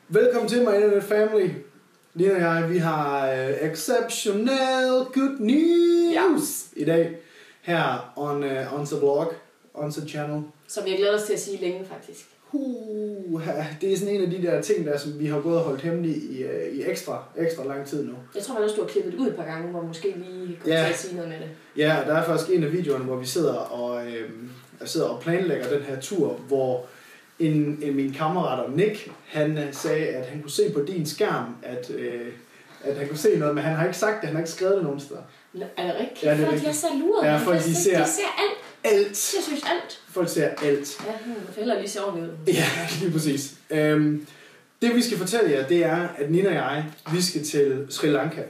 Velkommen til My Internet Family. Lina og jeg, vi har exceptional good news i dag. Her on the blog, on the channel. Som jeg glæder os til at sige længe, faktisk. Det er sådan en af de der ting, der, som vi har gået og holdt hemmeligt i ekstra lang tid nu. Jeg tror også, du har klippet ud et par gange, hvor måske lige kommer til at sige noget med det. Ja, der er faktisk en af videoerne, hvor vi sidder og planlægger den her tur, hvor min kammerat Nick, han sagde, at han kunne se på din skærm, at han kunne se noget, men han har ikke sagt det, han har ikke skrevet det nogen steder. Nå, er det rigtigt? Ja, det er folk, rigtigt. de er så luret. Ja, folk, de ser alt. Alt. Jeg synes alt. Folk ser alt. Ja, det heller lige se ordentligt ud. Ja, lige præcis. Det vi skal fortælle jer, det er, at Nina og jeg, vi skal til Sri Lanka.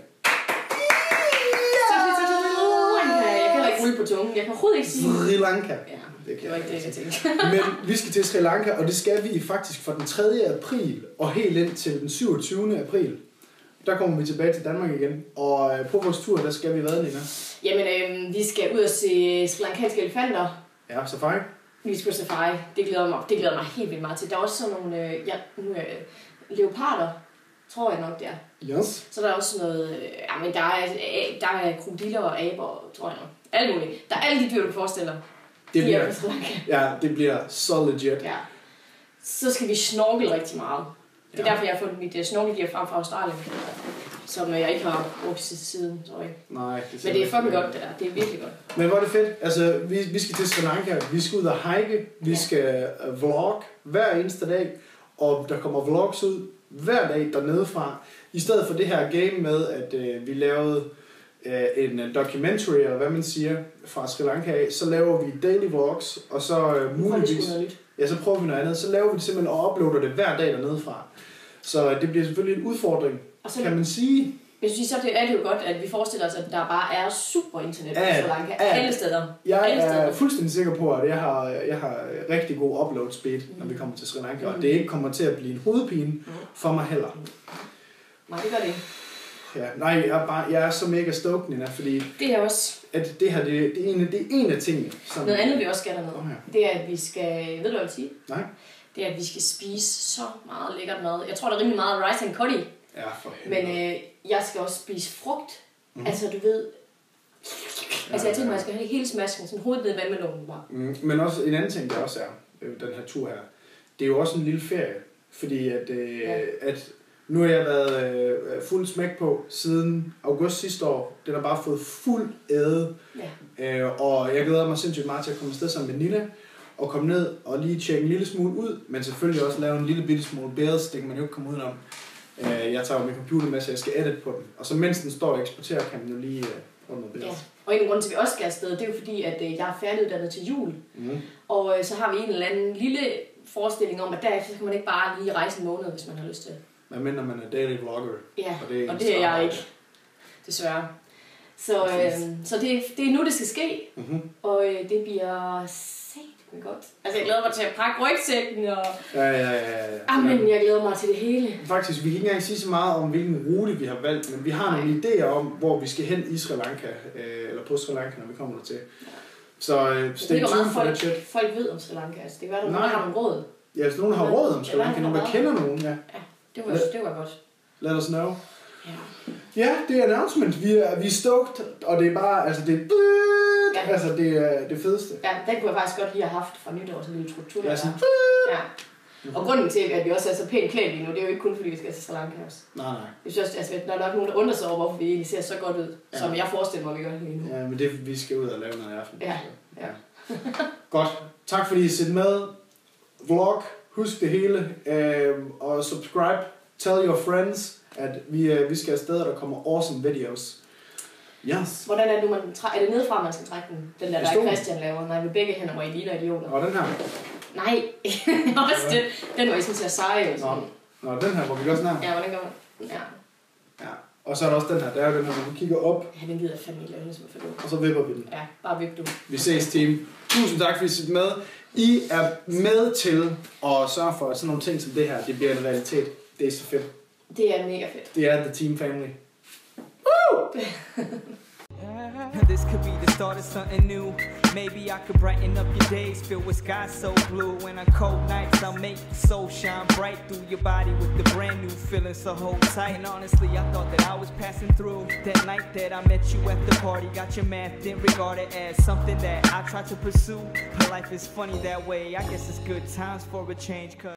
Jeg kan ikke rulle på tungen. Jeg kan overhovedet ikke sige Sri Lanka. Ja, det var ikke det, jeg tænkte. Men vi skal til Sri Lanka, og det skal vi faktisk fra den 3. april og helt ind til den 27. april. Der kommer vi tilbage til Danmark igen. Og på vores tur, der skal vi hvad, Nina? Jamen, vi skal ud og se sri lankanske elefanter. Ja, safari. Vi skal på safari. Det glæder mig helt vildt meget til. Der er også sådan nogle leoparder, tror jeg nok, det er. Yes. Så der er også noget... men der er krokodiller og aber, tror jeg nok. Alt muligt. Der er alle de dyr, du forestiller. Det bliver så legit. Ja. Så skal vi snorkel rigtig meget. Det er derfor, jeg har fundet mit snorkelgear frem fra Australien. Som jeg ikke har brugt siden, tror jeg. Nej, men det er fucking godt, det der. Det er virkelig godt. Men hvor er det fedt. Altså, vi skal til Sri Lanka. Vi skal ud og hike. Vi skal vlog hver eneste dag. Og der kommer vlogs ud hver dag dernede fra. I stedet for det her game med, at vi lavede en documentary, eller hvad man siger, fra Sri Lanka af, så laver vi daily vlogs, og så muligvis... Ja, så prøver vi noget andet. Så laver vi det simpelthen og uploader det hver dag dernede fra. Så det bliver selvfølgelig en udfordring, så, kan man sige. Jeg synes, så er det jo godt, at vi forestiller os, at der bare er super internet på Sri Lanka. Alle steder. Jeg er fuldstændig sikker på, at jeg har rigtig god upload speed, når vi kommer til Sri Lanka. Og det ikke kommer til at blive en hovedpine for mig heller. Nej, det gør det ikke. Ja, nej, jeg er så mega stoked, Nina, fordi... Det er også. At det her, det er en af tingene. Som noget andet, vi også skal dernede. Det er, at vi skal... Ved du, hvad jeg vil sige? Nej. Det er, at vi skal spise så meget lækkert mad. Jeg tror, der er rimelig meget rice and curry. Ja, for helvede. Men jeg skal også spise frugt. Altså, du ved... Altså, jeg tænker, at jeg skal have hele smasken, sådan hovedet ned i vandmelonen bare. Men også en anden ting, der også er, den her tur her, det er jo også en lille ferie. Fordi at nu har jeg været fuld smæk på siden august sidste år. Den har bare fået fuld æde. Ja. Og jeg glæder mig sindssygt meget til at komme afsted sammen med Nina. Og komme ned og lige tjekke en lille smule ud. Men selvfølgelig også lave en lille bitte smule billeder, det kan man jo ikke komme udenom. Jeg tager jo min computer med, så jeg skal edit på den. Og så mens den står og eksporterer, kan man jo lige prøve noget billeder. Ja. Og en grund til, at vi også skal afsted, det er jo fordi, at jeg er færdiguddannet til jul. Og så har vi en eller anden lille forestilling om, at derefter kan man ikke bare lige rejse en måned, hvis man har lyst til. Men mindre man er daily vlogger. Ja, og det er jeg ikke. Desværre. Så det er nu, det skal ske. Og det bliver satme godt. Altså, jeg glæder mig til at pakke rygsækken og... Ja. Men jeg glæder mig til det hele. Faktisk, vi kan ikke engang sige så meget om, hvilken rute vi har valgt, men vi har nogle idéer om, hvor vi skal hen i Sri Lanka, eller på Sri Lanka, når vi kommer dertil. Så stay tuned for det shit. Folk ved om Sri Lanka, altså det kan være, der har nogle råd. Ja, hvis nogen har råd om Sri Lanka, nogen der kender nogen, ja. Det var godt. Let us know. Ja, det er announcement. Vi er stoked, og det er bare, altså det er, altså det er det fedeste. Ja, den kunne jeg faktisk godt lige have haft fra nytår, sådan en lille struktur. Ja, sådan. Ja. Og grunden til, at vi også er så pænt klædt lige nu, det er jo ikke kun fordi, vi skal til Sri Lanka også. Nej. Jeg synes også, altså, der er nok nogen, der undrer sig over, hvorfor vi egentlig ser så godt ud, som jeg forestiller mig, vi gør lige nu. Ja, men det vi skal ud og lave noget i aften. Ja. Godt. Tak fordi I set med. Vlog. Husk det hele. Og subscribe. Tell your friends, at vi skal afsted, og der kommer awesome videos. Yes. Hvordan er det nu, er det nedefra, man skal trække den der Christian laver? Nej, med begge hænder, hvor I ligner idioter. Og den her? Nej, også den var I sådan til at seje. Nå, den her, hvor vi gør sådan her? Ja, hvordan gør man? Ja. Og så er der også den her, der er den her, hvor du kigger op. Ja, den gider jeg fandme ikke lave, som jeg og så vipper vi den. Ja, bare vip du. Vi ses, team. Tusind tak, fordi I er med. I er med til at sørge for, at sådan nogle ting som det her, det bliver en realitet. Det er så fedt. Det er mega fedt. Det er The Team Family. Woo! This could be the start of something new. Maybe I could brighten up your days, filled with skies so blue. When on cold nights, I'll make the soul shine bright through your body with the brand new feeling, so hold tight. And honestly, I thought that I was passing through. That night that I met you at the party, got your math, didn't regard it as something that I tried to pursue. But life is funny that way, I guess it's good times for a change, cause